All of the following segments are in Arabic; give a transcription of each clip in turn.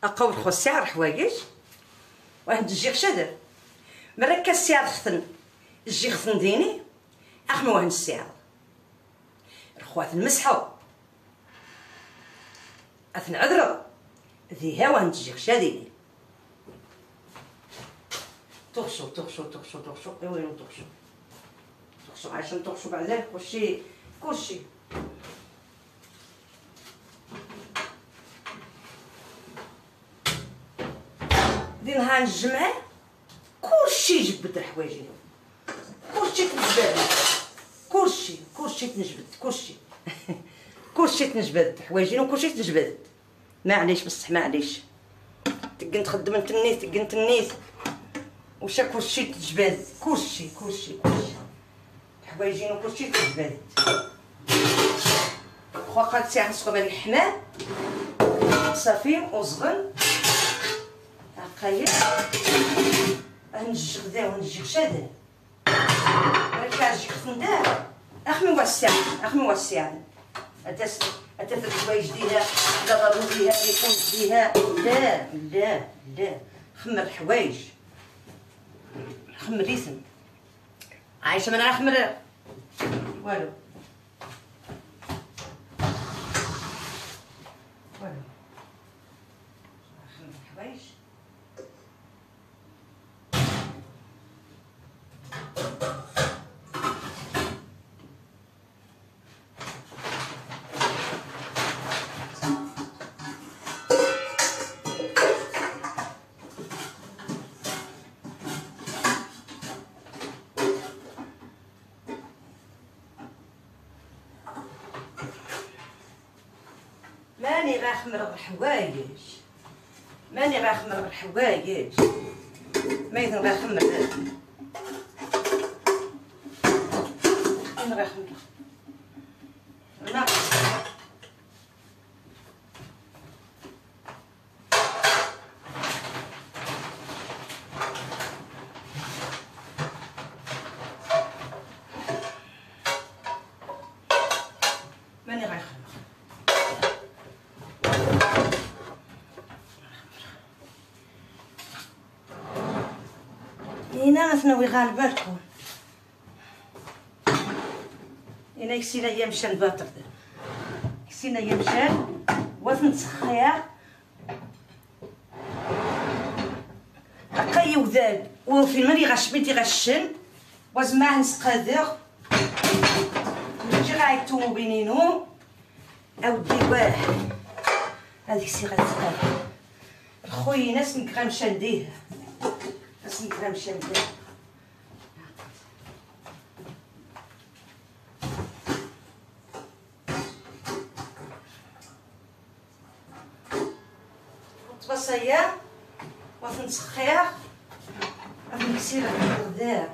اقول خو السعر حوايج وهاد الجيغ شادر مركز السعر ختن الجيغ ختن ديني اخمو وهن السعر الخوات المسحو اثن عذرو ذي هوا هند الجيغ شاديني تغشو وين تغشو عشان تغشو بعدين كلشي دي نهار الجمعة كلشي جبد حوايجي كلشي تنجبد كلشي تنجبد كلشي تنجبد حوايجي وكلشي تنجبد معليش بصح معليش تقن تخدم نتنيت تقن تنيت وشا كلشي تجبد كلشي حوايجين وكلشي تجبد خو قالت ساعه نسخو بالك حمام صافي وزغن عقايل نجي غدا ونجي غشاده ركاجي خندار اخمي واسع أتى في الحوايج ديها ضربوا فيها يكون فيها لا خمر الحوايج خمر ريسم عايشه من خمر والو خمر الحوايج ماني غاخمر الحوايج ما يثن غاخمر انا غاخمر ناقص ماني غاخمر هنا غتنوي غالبة تكون هنا يكسينا هي مشان باطر يكسينا هي مشان وتنسخيها أقاي وذال وفي المري غشبيتي غشن وزماه نسقادر نجي غايتو بينينو أودي واه هذيك سي غتسقاد الخوي ناس نكرا مشان نكرا مشان بصايا وتنسخير غادي نكسير الغداء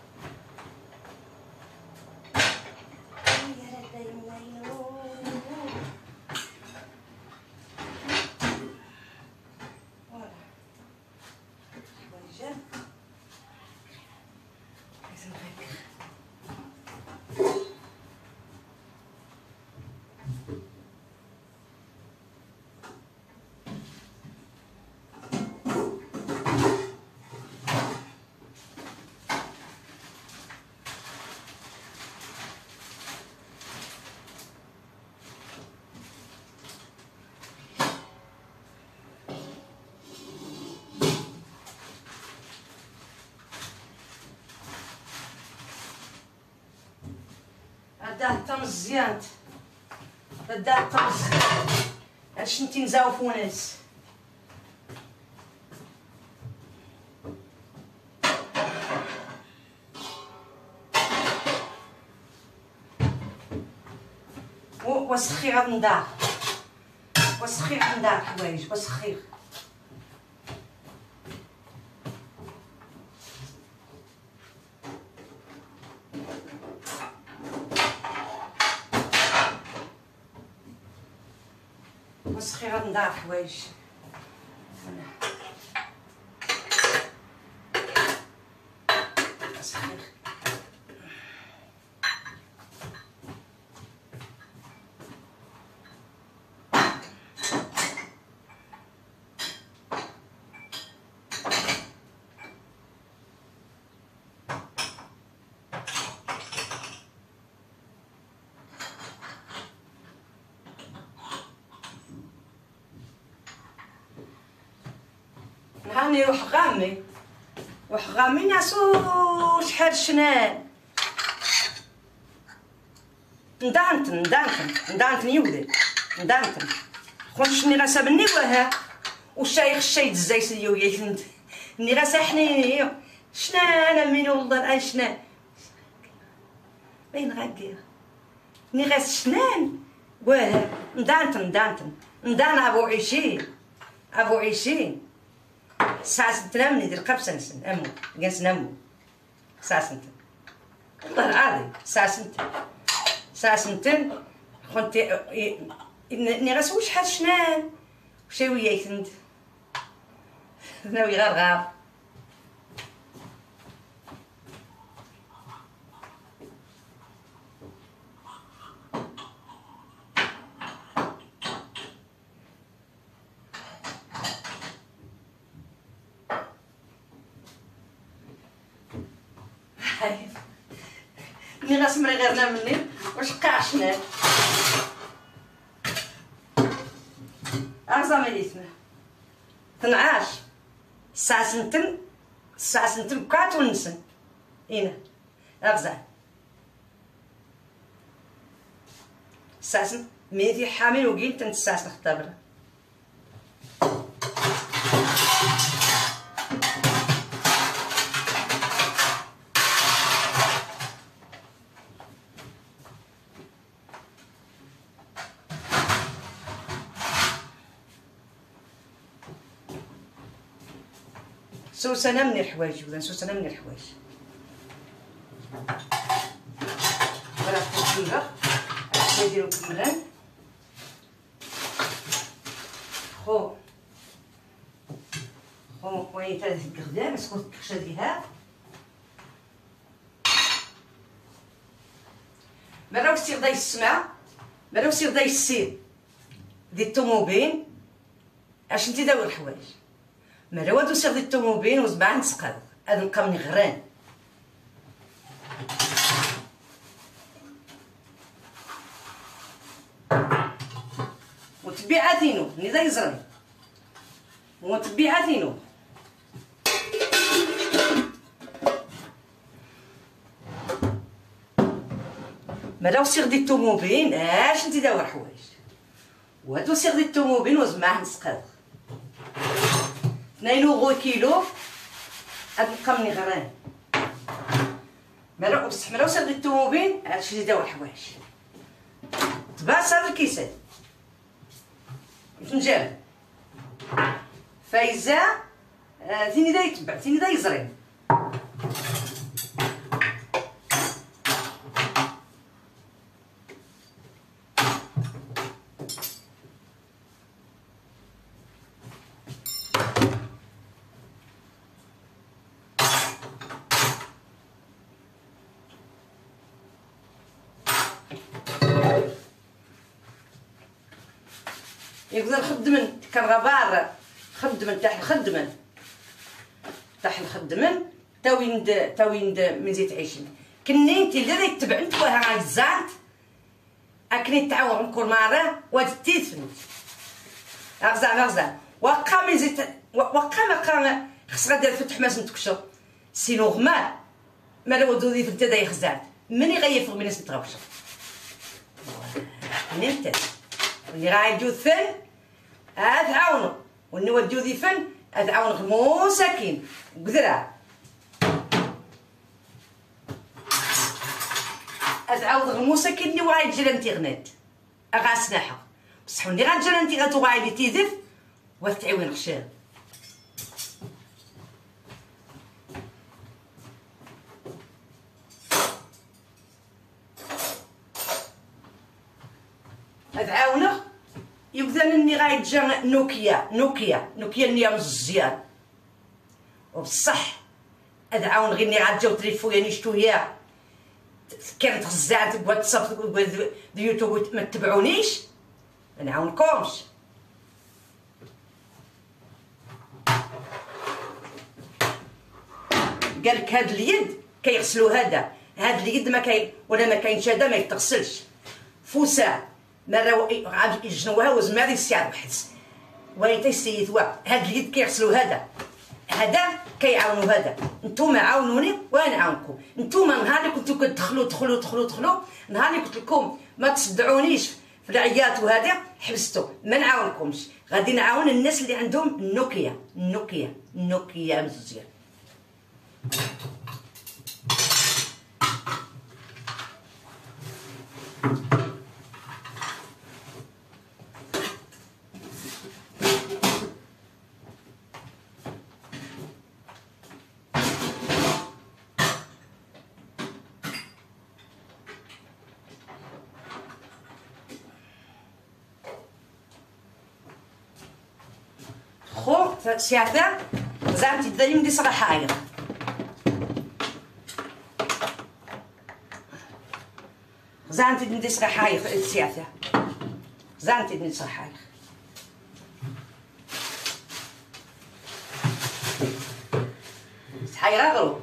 هدا الطمزيانت هدا الطمزيانت هادشي نتي نزاوف وناس وسخي غاد ندار حوايج وسخي غاد ندار حوايج هاني روح غامي نعسو شحال شنان ندانتن يودي ندانتن خونشني غاسا بني وها والشايخ الشاي دزاي سيو ياكنت ني غاسا حنيني شنان من والله شنان بين غاكير ني غاس شنان واه ندانتن ندان ابو عيشين ساعة تنامني دير قبسة نسن امو جالس نامو ساعة والله العظيم ساعة سنتين كنت ني غاسو شحال شنان وشي وياك ناوي غار ني غاسمري غير مني واش قاع شنان أعظم ليثنا 12 الساعة سنتن بكات ونسن هنا أغزى الساعة ميتي حامل وقيل تنت الساعة نختبر سوسنة من الحوايج ولا سوسنة من الحوايج راه التكميله نديرو الكمران خو وين تاع الكردان اسكو تكشا ديها مرة وسير داي السمع مرة وسير داي السير دي الطوموبيل اش انتي داور الحوايج مرة وادو سير دي الطوموبيل وزبعا نسقط هذا نلقاوني غران وتبيعاتينو ني يزرني وتبيعاتينو مرة وسير دي الطوموبيل اش انتي داور حوايج وهادو سير دي الطوموبيل وزبعا نسقط 2 يورو كيلو هاد نلقاوني غران مرة بصح مرة وسير دي الطوموبيل هادشي اللي داور حوايج تباس هاد الكيسان فنجان فايزة تيني دا يتبع تيني دا يزرين يقدر خدمن كالغبار خدمن تاع الخدمن تاويند من زيت عيشين كني انت اللي يتبع انت وها الزانت اكني تعاون كل مره واد تيثنت اغزا وقا من زيت وقا خص غادير فتح ماس نتكشر سينو غمار ما لو دودي في التدا يخزعت مني غيفر من اسم تغوشر نمت اللي غايدو ثن ادعاونو واللي وديو ذي فن ادعاون غمو ساكين قدرة ادعاون غمو ساكين اللي وايد جلنتي غنات اغاسناحا بصح اللي غنجلنتي غاتو غايدي تيدف وتعاون غشام ادعاونه يقدر اني غايتجا نوكيا اللي مزيان وبصح ادعاون غير اني غاتجاو تليفويا نشتو هي كانت غزات بواتساب اليوتيوب ما تتبعونيش ما نعاونكمش قالك هاد اليد كيغسلوا هاد اليد ما كاين ولا ما كاينش هذا ما يتغسلش فوسا مرة عاد يجنوها وزماري السعر وحدس وين تيسيت هاد اليد كيغسلوا هذا كيعاونوا هذا. نتوما عاونوني وانا نعاونكم. نتوما نهار اللي كنتو كتدخلوا نهار اللي قلت لكم ما تصدعونيش في العياط وهذا حبستوا ما نعاونكمش. غادي نعاون الناس اللي عندهم النوكيا مزيان. خو سيعتا زعمتي تدري ندي صراحة عاير زعمتي ندي صراحة عاير سيعتا زعمتي ندي صراحة عاير صحيرة غرو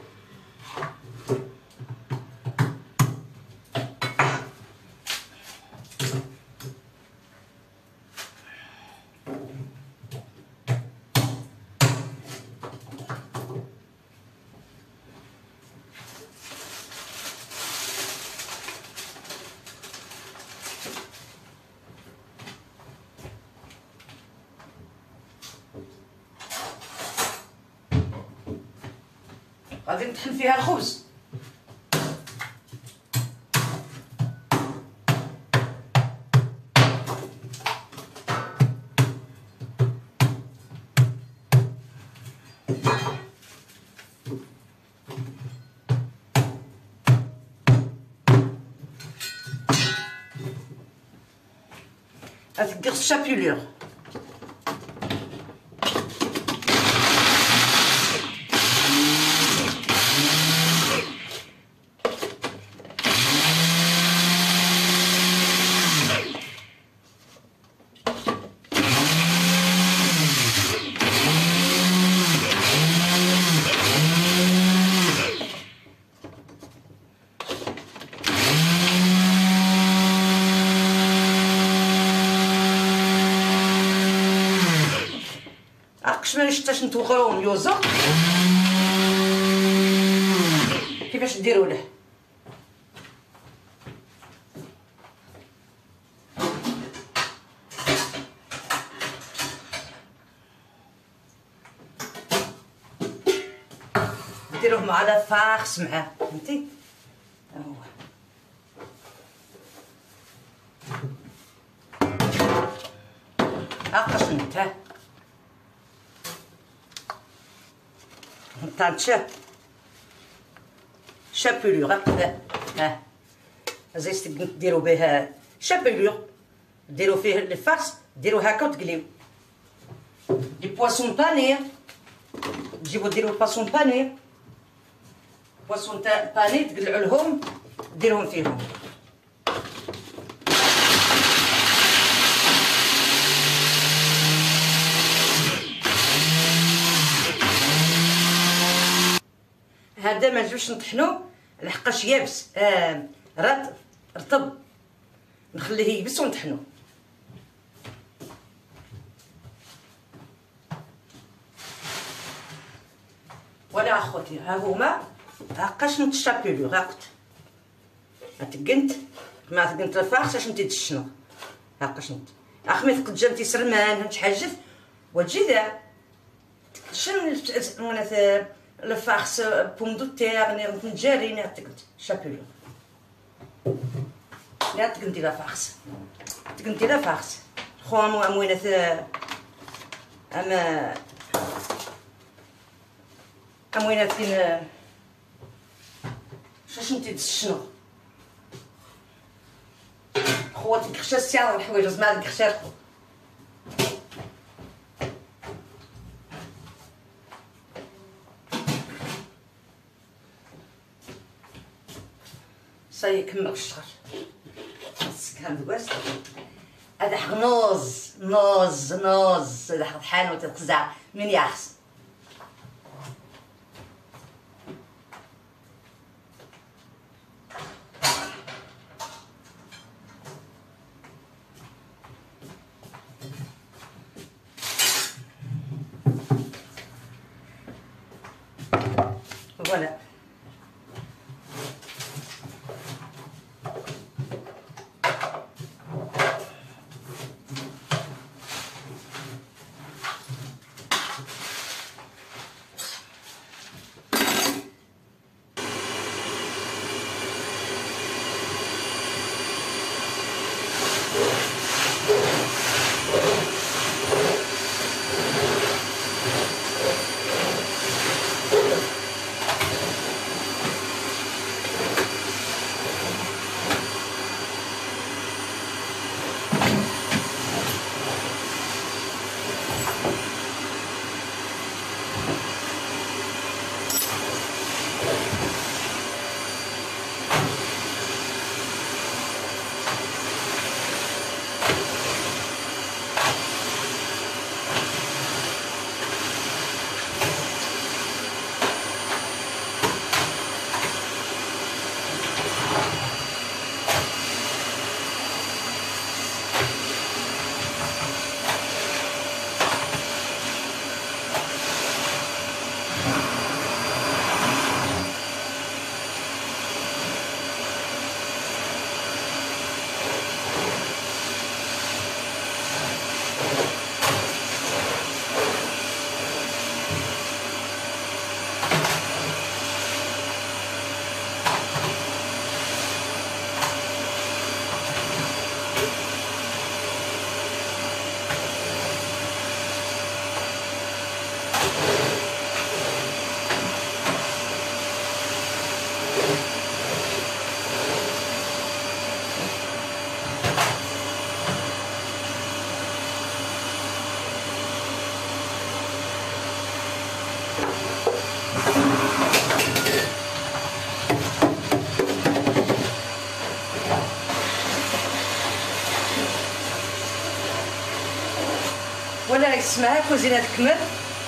غادي نطحن فيها الخبز. غتدير الشابيلور شمال شتاش نتوخرو ونيوزو كيفاش ديروا له. ديروه مع لا فاخس معاه فهمتي. ها هو هاكا شنت ها نطانشا شابولور هكذا. ها زيت ديروا به شابولور ديروا فيه الفارس ديروا هكا وتقليو. دي بواسون باني تجيبوا ديروا بواسون باني باني تقلعوا لهم ديروهم فيهم. هذا ما نجمش نطحنو لحقاش يابس رطب نخليه يبس ونطحنو. ولا اخوتي ها هما هاكاش نتشابلو هاكت تقنت ما تقنت الفاخس اش نتي تشنو هاكاش نت اخمي ثقت جنتي سرمان نتحجف وتجي ذا شن وانا الفاخس بوم دو تيغ نجاري نتقنت شابلو لا تقنتي لا فاخس تقنتي لا فاخس خوام واموينه اما اموينه فين شاش نتي تشنو خواتك خشا السيارة الحوايج زعما خشا صاي كمل الشهر كان دوست هذا حق نوز هذا حق حانو تتقزع من ياخس فوالا. ولا يسمعها كوزينة تكمل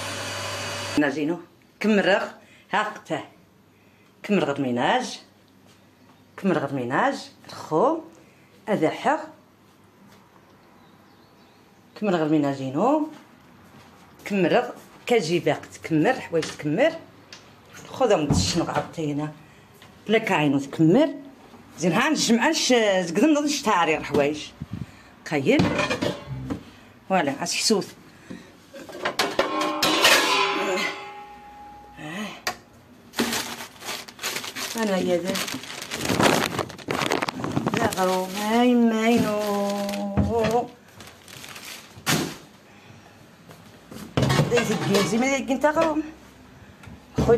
نازينو كمرغ هاقته كمرغ الميناج كمرغ الميناج الخو هذا حق كمرغ الميناجينو كمرغ كاجي باق تكمر حوايج تكمر خذهم تشنق عطينا بلا كاينو تكمر زين ها نجمعش زقدم نضيش تعرير حوايج قيل فوالا عاد حسوث انا يدا لا غرو هاي ماينو دايز الجيزي ما دايك انت غرو خوي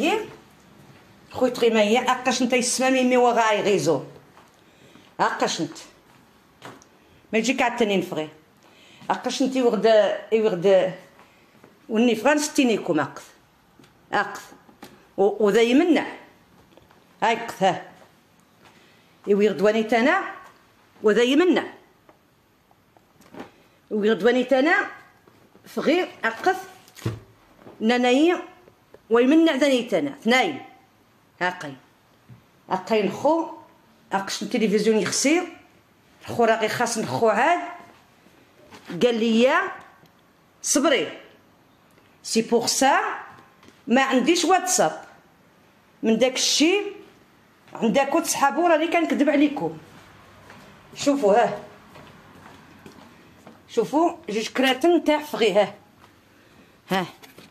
تغيمايي اقاش نتا يسمى ميمي وغاي غيزو اقاش نت ما يجيك عاد تاني نفغي اقاش نتي يوغد وني فغان ستينيكم اقف وذا يمنع هاي قثاه يوغدواني تانا وذا يمنع ويغدواني تانا فغير اقف ناناي ويمنع ذاني تانا ثناين هاقي نخو اقش التلفزيون يخسير الخو راقي خاص نخو عاد قال لي صبري سي بوغ سا ما عنديش واتساب من داك الشي عندكم تصحابوا راني كنكذب عليكم شوفوا شوفوا جوج كراتن تاع فغي ها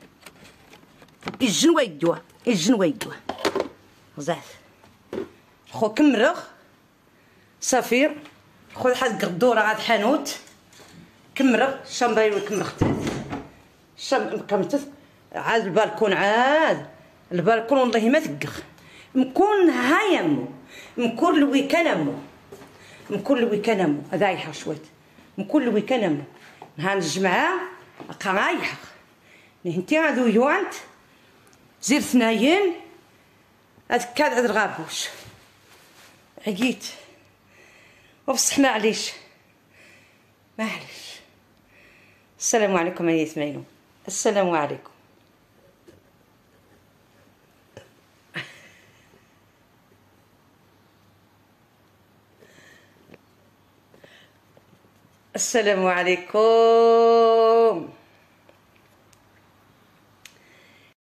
الجنويدوا زعف خو كمرغ صافي خذ حد قدوره عاد حانوت كمرغ شامبريلو كمرغ كمتث عاد البالكون والله ما ثقخ مكون هايمو مكون الويكان امو هذا يحر شويت مكون الويكان امو نهار الجمعه قرايح نهنتي هادو يوانت زير ثناين هذاك عاد الغابوش عقيت وبصح معليش السلام عليكم يا ياسمينو السلام عليكم السلام عليكم.